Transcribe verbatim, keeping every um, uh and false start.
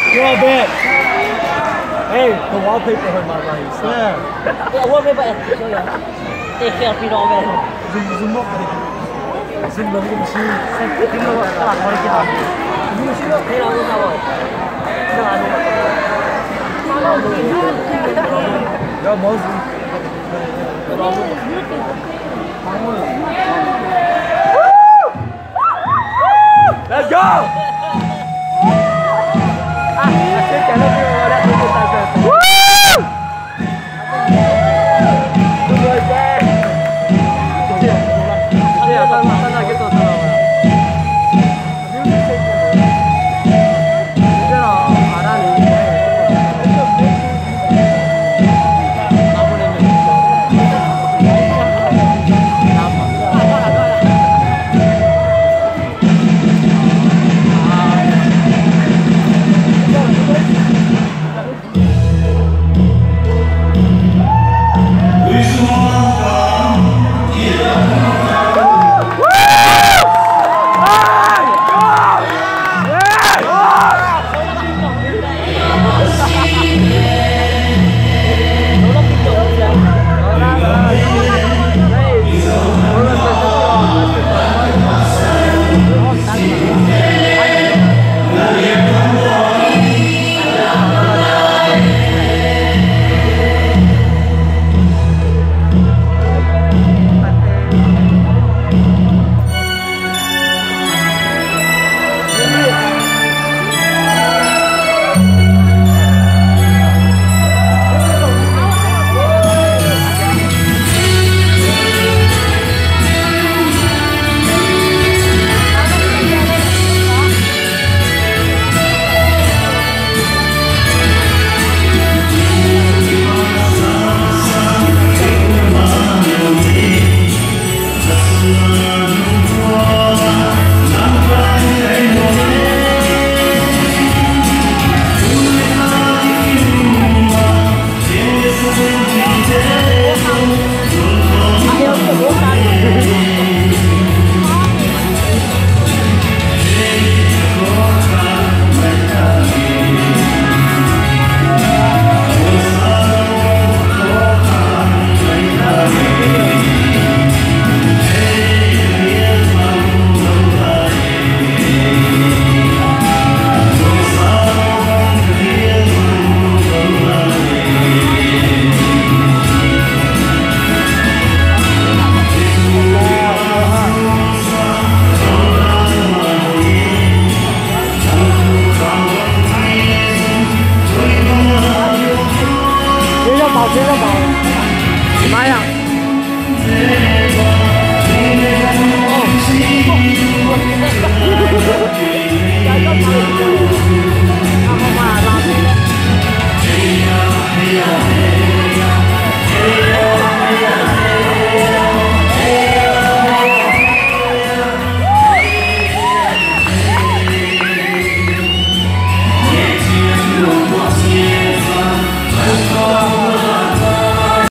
You're a bit. Hey, the wallpaper hurt my mind. Yeah. Yeah, wallpaper at show you. Take care of it all, man. Zoom, zoom up. Zoom 너무 심해. Zoom up. 아, 버리기다. 너무 싫어. 내일 안 온다고. 내가 안 온다고. 야, 뭐지? Let's go!